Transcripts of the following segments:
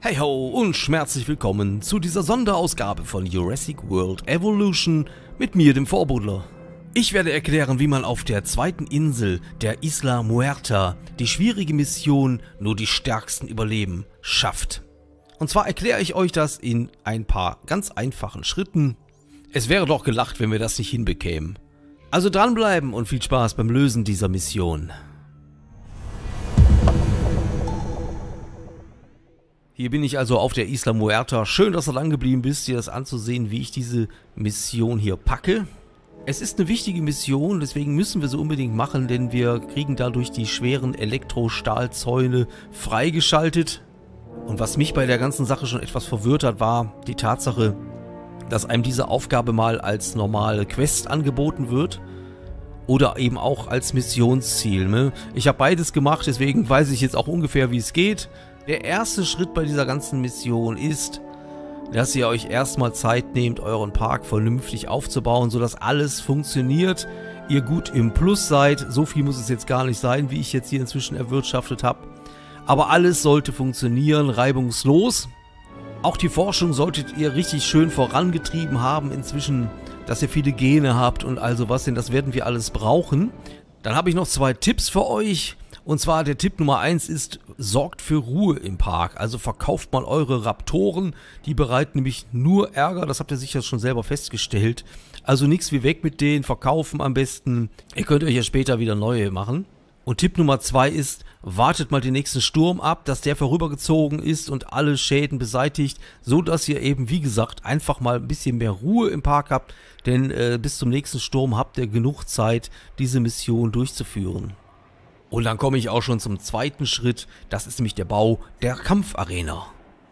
Hey ho und schmerzlich willkommen zu dieser Sonderausgabe von Jurassic World Evolution mit mir, dem Vorbuddler. Ich werde erklären, wie man auf der zweiten Insel, der Isla Muerta, die schwierige Mission "Nur die Stärksten überleben" schafft. Und zwar erkläre ich euch das in ein paar ganz einfachen Schritten. Es wäre doch gelacht, wenn wir das nicht hinbekämen. Also dranbleiben und viel Spaß beim Lösen dieser Mission. Hier bin ich also auf der Isla Muerta. Schön, dass du lang geblieben bist, dir das anzusehen, wie ich diese Mission hier packe. Es ist eine wichtige Mission, deswegen müssen wir sie unbedingt machen, denn wir kriegen dadurch die schweren Elektrostahlzäune freigeschaltet. Und was mich bei der ganzen Sache schon etwas verwirrt hat, war die Tatsache, dass einem diese Aufgabe mal als normale Quest angeboten wird oder eben auch als Missionsziel, ne? Ich habe beides gemacht, deswegen weiß ich jetzt auch ungefähr, wie es geht. Der erste Schritt bei dieser ganzen Mission ist, dass ihr euch erstmal Zeit nehmt, euren Park vernünftig aufzubauen, sodass alles funktioniert, ihr gut im Plus seid. So viel muss es jetzt gar nicht sein, wie ich jetzt hier inzwischen erwirtschaftet habe. Aber alles sollte funktionieren, reibungslos. Auch die Forschung solltet ihr richtig schön vorangetrieben haben inzwischen, dass ihr viele Gene habt und also was, denn das werden wir alles brauchen. Dann habe ich noch zwei Tipps für euch. Und zwar der Tipp Nummer 1 ist, sorgt für Ruhe im Park. Also verkauft mal eure Raptoren, die bereiten nämlich nur Ärger, das habt ihr sicher schon selber festgestellt. Also nichts wie weg mit denen, verkaufen am besten. Ihr könnt euch ja später wieder neue machen. Und Tipp Nummer 2 ist, wartet mal den nächsten Sturm ab, dass der vorübergezogen ist und alle Schäden beseitigt, so dass ihr eben, wie gesagt, einfach mal ein bisschen mehr Ruhe im Park habt, denn bis zum nächsten Sturm habt ihr genug Zeit, diese Mission durchzuführen. Und dann komme ich auch schon zum zweiten Schritt, das ist nämlich der Bau der Kampfarena.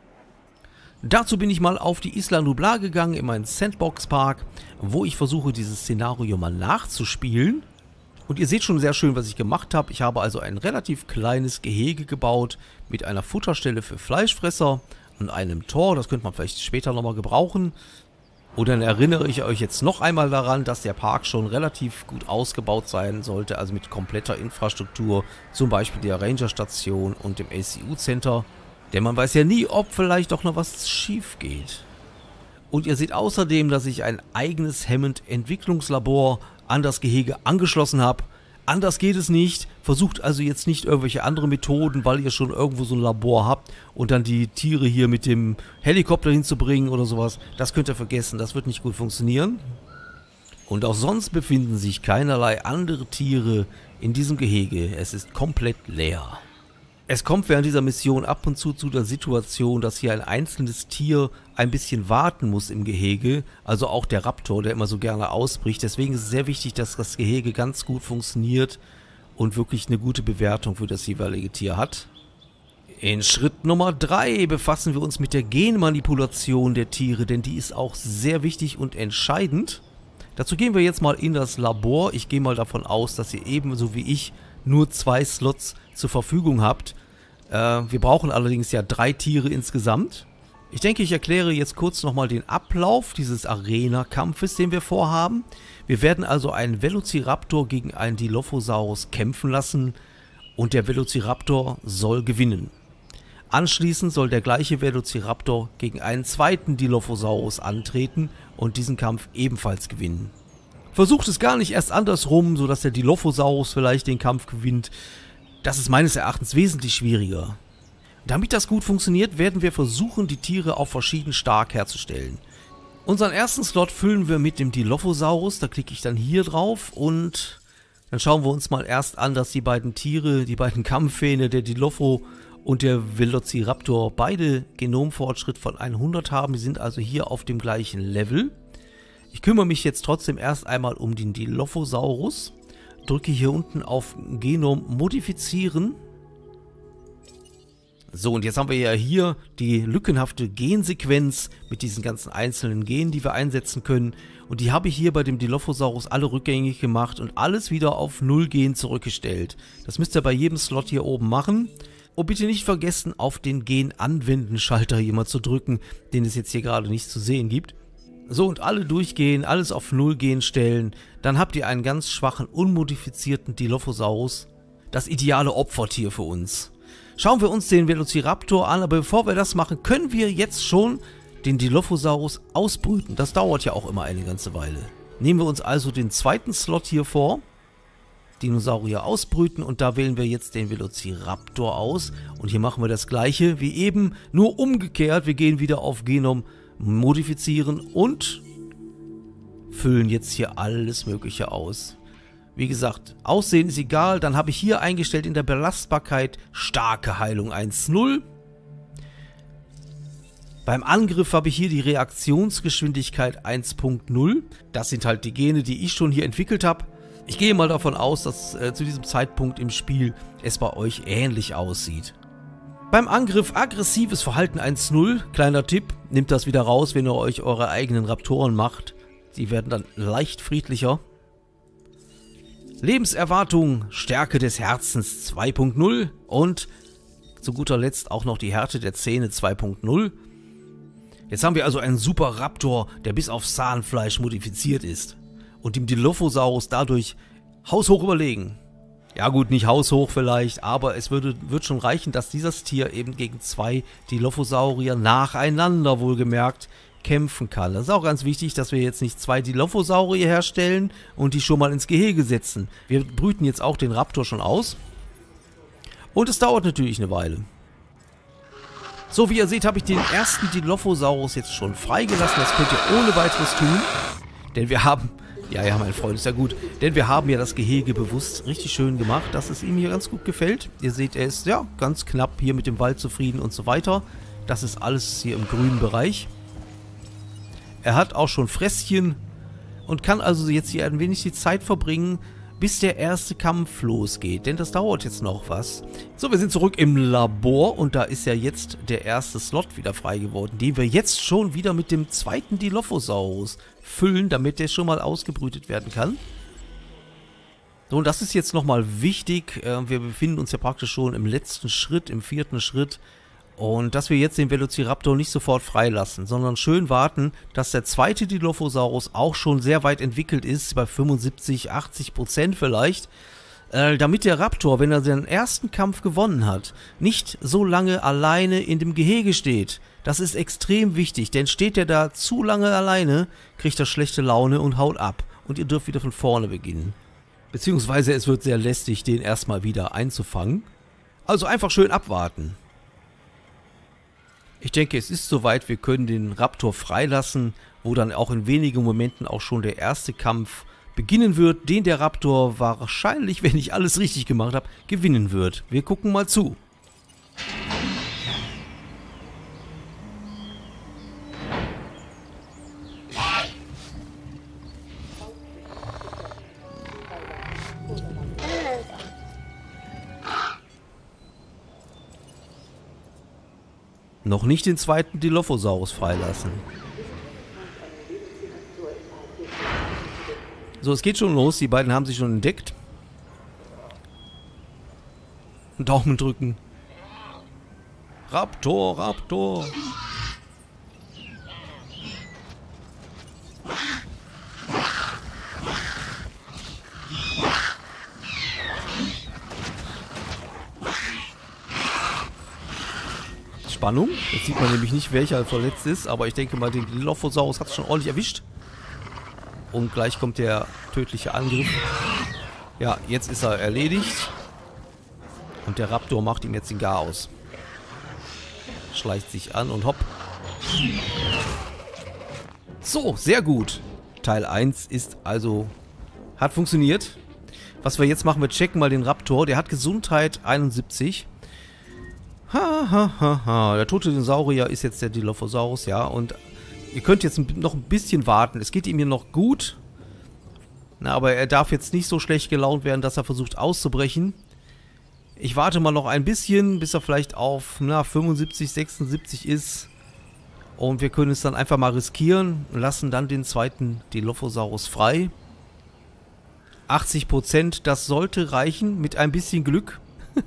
Dazu bin ich mal auf die Isla Nublar gegangen, in meinen Sandbox-Park, wo ich versuche, dieses Szenario mal nachzuspielen. Und ihr seht schon sehr schön, was ich gemacht habe. Ich habe also ein relativ kleines Gehege gebaut mit einer Futterstelle für Fleischfresser und einem Tor, das könnte man vielleicht später nochmal gebrauchen. Und dann erinnere ich euch jetzt noch einmal daran, dass der Park schon relativ gut ausgebaut sein sollte, also mit kompletter Infrastruktur, zum Beispiel der Rangerstation und dem ACU-Center. Denn man weiß ja nie, ob vielleicht doch noch was schief geht. Und ihr seht außerdem, dass ich ein eigenes Hammond-Entwicklungslabor an das Gehege angeschlossen habe. Anders geht es nicht. Versucht also jetzt nicht irgendwelche andere Methoden, weil ihr schon irgendwo so ein Labor habt und dann die Tiere hier mit dem Helikopter hinzubringen oder sowas. Das könnt ihr vergessen, das wird nicht gut funktionieren. Und auch sonst befinden sich keinerlei andere Tiere in diesem Gehege. Es ist komplett leer. Es kommt während dieser Mission ab und zu der Situation, dass hier ein einzelnes Tier ein bisschen warten muss im Gehege, also auch der Raptor, der immer so gerne ausbricht. Deswegen ist es sehr wichtig, dass das Gehege ganz gut funktioniert und wirklich eine gute Bewertung für das jeweilige Tier hat. In Schritt Nummer 3 befassen wir uns mit der Genmanipulation der Tiere, denn die ist auch sehr wichtig und entscheidend. Dazu gehen wir jetzt mal in das Labor. Ich gehe mal davon aus, dass ihr ebenso wie ich nur 2 Slots zur Verfügung habt. Wir brauchen allerdings ja 3 Tiere insgesamt. Ich denke, ich erkläre jetzt kurz nochmal den Ablauf dieses Arena-Kampfes, den wir vorhaben. Wir werden also einen Velociraptor gegen einen Dilophosaurus kämpfen lassen und der Velociraptor soll gewinnen. Anschließend soll der gleiche Velociraptor gegen einen zweiten Dilophosaurus antreten und diesen Kampf ebenfalls gewinnen. Versucht es gar nicht erst andersrum, sodass der Dilophosaurus vielleicht den Kampf gewinnt. Das ist meines Erachtens wesentlich schwieriger. Damit das gut funktioniert, werden wir versuchen, die Tiere auch verschieden stark herzustellen. Unseren ersten Slot füllen wir mit dem Dilophosaurus, da klicke ich dann hier drauf und dann schauen wir uns mal erst an, dass die beiden Tiere, die beiden Kampfhähne, der Dilopho und der Velociraptor, beide Genomfortschritt von 100 haben. Die sind also hier auf dem gleichen Level. Ich kümmere mich jetzt trotzdem erst einmal um den Dilophosaurus. Drücke hier unten auf Genom modifizieren. So, und jetzt haben wir ja hier die lückenhafte Gensequenz mit diesen ganzen einzelnen Genen, die wir einsetzen können. Und die habe ich hier bei dem Dilophosaurus alle rückgängig gemacht und alles wieder auf 0 Gen zurückgestellt. Das müsst ihr bei jedem Slot hier oben machen. Und bitte nicht vergessen, auf den Gen-Anwenden-Schalter hier mal zu drücken, den es jetzt hier gerade nicht zu sehen gibt. So, und alle durchgehen, alles auf 0 Gen stellen, dann habt ihr einen ganz schwachen, unmodifizierten Dilophosaurus. Das ideale Opfertier für uns. Schauen wir uns den Velociraptor an, aber bevor wir das machen, können wir jetzt schon den Dilophosaurus ausbrüten. Das dauert ja auch immer eine ganze Weile. Nehmen wir uns also den zweiten Slot hier vor. Dinosaurier ausbrüten und da wählen wir jetzt den Velociraptor aus. Und hier machen wir das gleiche wie eben, nur umgekehrt. Wir gehen wieder auf Genom modifizieren und füllen jetzt hier alles Mögliche aus. Wie gesagt, Aussehen ist egal. Dann habe ich hier eingestellt in der Belastbarkeit starke Heilung 1,0. Beim Angriff habe ich hier die Reaktionsgeschwindigkeit 1,0. Das sind halt die Gene, die ich schon hier entwickelt habe. Ich gehe mal davon aus, dass zu diesem Zeitpunkt im Spiel es bei euch ähnlich aussieht. Beim Angriff aggressives Verhalten 1,0. Kleiner Tipp, nehmt das wieder raus, wenn ihr euch eure eigenen Raptoren macht. Die werden dann leicht friedlicher. Lebenserwartung, Stärke des Herzens 2,0 und zu guter Letzt auch noch die Härte der Zähne 2,0. Jetzt haben wir also einen Super Raptor, der bis auf Zahnfleisch modifiziert ist und dem Dilophosaurus dadurch haushoch überlegen. Ja gut, nicht haushoch vielleicht, aber es wird schon reichen, dass dieses Tier eben gegen 2 Dilophosaurier nacheinander wohlgemerkt kämpfen kann. Das ist auch ganz wichtig, dass wir jetzt nicht 2 Dilophosaurier herstellen und die schon mal ins Gehege setzen. Wir brüten jetzt auch den Raptor schon aus und es dauert natürlich eine Weile. So, wie ihr seht, habe ich den ersten Dilophosaurus jetzt schon freigelassen. Das könnt ihr ohne weiteres tun. Denn wir haben... Ja, mein Freund, ist ja gut. Denn wir haben ja das Gehege bewusst richtig schön gemacht, dass es ihm hier ganz gut gefällt. Ihr seht, er ist ja ganz knapp hier mit dem Wald zufrieden und so weiter. Das ist alles hier im grünen Bereich. Er hat auch schon Fresschen und kann also jetzt hier ein wenig die Zeit verbringen, bis der erste Kampf losgeht, denn das dauert jetzt noch was. So, wir sind zurück im Labor und da ist ja jetzt der erste Slot wieder frei geworden, den wir jetzt schon wieder mit dem zweiten Dilophosaurus füllen, damit der schon mal ausgebrütet werden kann. So, und das ist jetzt nochmal wichtig. Wir befinden uns ja praktisch schon im letzten Schritt, im 4. Schritt. Und dass wir jetzt den Velociraptor nicht sofort freilassen, sondern schön warten, dass der zweite Dilophosaurus auch schon sehr weit entwickelt ist, bei 75-80% vielleicht, damit der Raptor, wenn er seinen ersten Kampf gewonnen hat, nicht so lange alleine in dem Gehege steht. Das ist extrem wichtig, denn steht er da zu lange alleine, kriegt er schlechte Laune und haut ab. Und ihr dürft wieder von vorne beginnen. Beziehungsweise es wird sehr lästig, den erstmal wieder einzufangen. Also einfach schön abwarten. Ich denke, es ist soweit, wir können den Raptor freilassen, wo dann auch in wenigen Momenten auch schon der erste Kampf beginnen wird, den der Raptor wahrscheinlich, wenn ich alles richtig gemacht habe, gewinnen wird. Wir gucken mal zu. Noch nicht den zweiten Dilophosaurus freilassen. So, es geht schon los. Die beiden haben sich schon entdeckt. Daumen drücken. Raptor, Raptor. Spannung. Jetzt sieht man nämlich nicht, welcher verletzt ist, aber ich denke mal, den Dilophosaurus hat es schon ordentlich erwischt. Und gleich kommt der tödliche Angriff. Ja, jetzt ist er erledigt. Und der Raptor macht ihm jetzt den Garaus. Schleicht sich an und hopp. So, sehr gut. Teil 1 ist also... hat funktioniert. Was wir jetzt machen, wir checken mal den Raptor. Der hat Gesundheit 71. Der tote Dinosaurier ist jetzt der Dilophosaurus, ja. Und ihr könnt jetzt noch ein bisschen warten. Es geht ihm hier noch gut. Na, aber er darf jetzt nicht so schlecht gelaunt werden, dass er versucht auszubrechen. Ich warte mal noch ein bisschen, bis er vielleicht auf 75, 76 ist. Und wir können es dann einfach mal riskieren und lassen dann den zweiten Dilophosaurus frei. 80%, das sollte reichen mit ein bisschen Glück.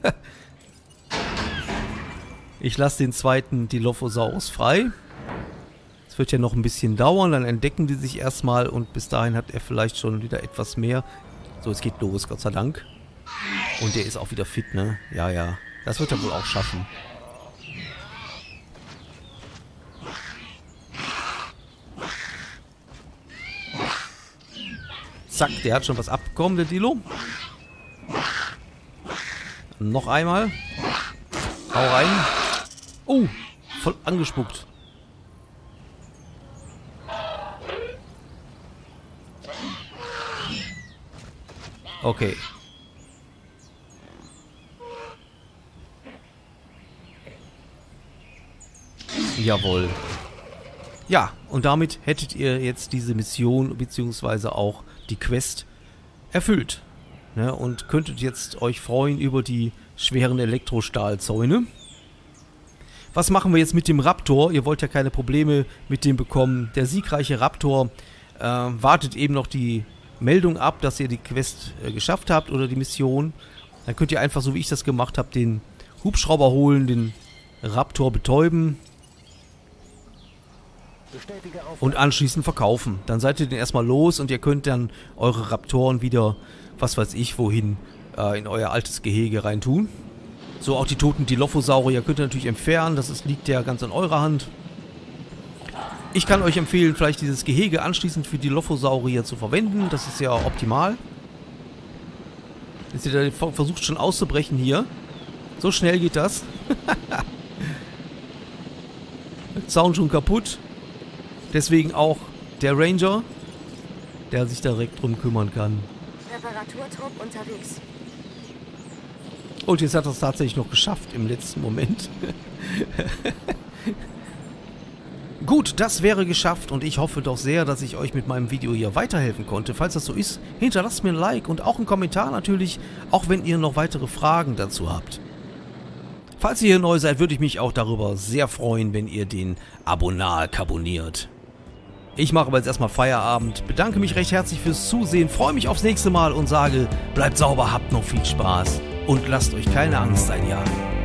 Ich lasse den zweiten Dilophosaurus frei. Es wird ja noch ein bisschen dauern, dann entdecken die sich erstmal und bis dahin hat er vielleicht schon wieder etwas mehr. So, es geht los, Gott sei Dank. Und der ist auch wieder fit, ne? Ja, ja. Das wird er wohl auch schaffen. Zack, der hat schon was abbekommen, der Dilo. Noch einmal. Hau rein. Oh, voll angespuckt. Okay. Jawohl. Ja, und damit hättet ihr jetzt diese Mission beziehungsweise auch die Quest erfüllt. Ne, und könntet jetzt euch freuen über die schweren Elektrostahlzäune. Was machen wir jetzt mit dem Raptor? Ihr wollt ja keine Probleme mit dem bekommen. Der siegreiche Raptor wartet eben noch die Meldung ab, dass ihr die Quest geschafft habt oder die Mission. Dann könnt ihr einfach, so wie ich das gemacht habe, den Hubschrauber holen, den Raptor betäuben und anschließend verkaufen. Dann seid ihr den erstmal los und ihr könnt dann eure Raptoren wieder, was weiß ich, wohin, in euer altes Gehege reintun. So, auch die toten Dilophosaurier könnt ihr natürlich entfernen, das liegt ja ganz in eurer Hand. Ich kann euch empfehlen, vielleicht dieses Gehege anschließend für Dilophosaurier zu verwenden, das ist ja optimal. Jetzt ihr versucht schon auszubrechen hier. So schnell geht das. Zaun schon kaputt. Deswegen auch der Ranger, der sich direkt drum kümmern kann. Reparaturtrupp unterwegs. Und jetzt hat er es tatsächlich noch geschafft im letzten Moment. Gut, das wäre geschafft und ich hoffe doch sehr, dass ich euch mit meinem Video hier weiterhelfen konnte. Falls das so ist, hinterlasst mir ein Like und auch einen Kommentar natürlich, auch wenn ihr noch weitere Fragen dazu habt. Falls ihr hier neu seid, würde ich mich auch darüber sehr freuen, wenn ihr den Abonnal abonniert. Ich mache aber jetzt erstmal Feierabend, bedanke mich recht herzlich fürs Zusehen, freue mich aufs nächste Mal und sage, bleibt sauber, habt noch viel Spaß und lasst euch keine Angst einjagen.